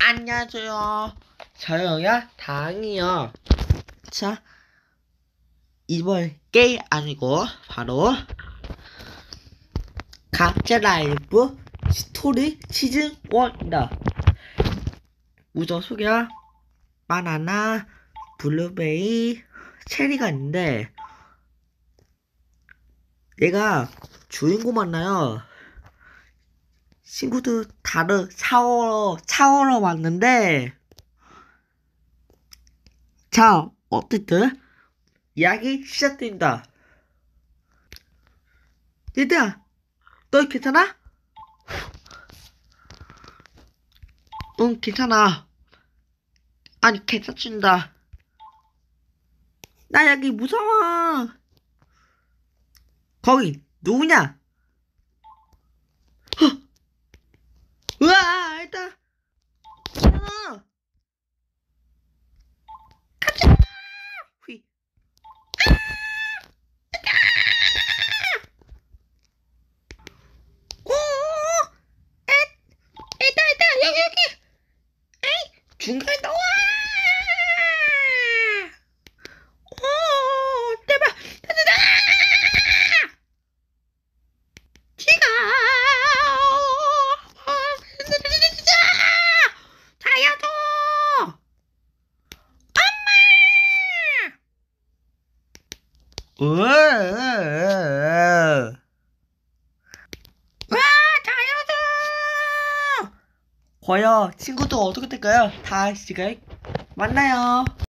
안녕하세요. 저요, 다행이요. 자, 이번 게임 아니고, 바로, 가짜 라이브 스토리 시즌 1입니다. 우선 소개할 바나나, 블루베리, 체리가 있는데, 얘가 주인공 만나요. 친구들 다들 차오러 왔는데, 자, 어쨌든, 이야기 시작됩니다. 얘들아, 너 괜찮아? 응, 괜찮아. 아니, 괜찮습니다. 나 여기 무서워. 거기, 누구냐? 헉! 으아, 일단, 가자! 휘. 오, 에다, 여기. 에이, 중간에 나와! 오, 제발, 지가! 살려줘! 으아, 자요도! 과연 친구도 어떻게 될까요? 다음 시간에 만나요.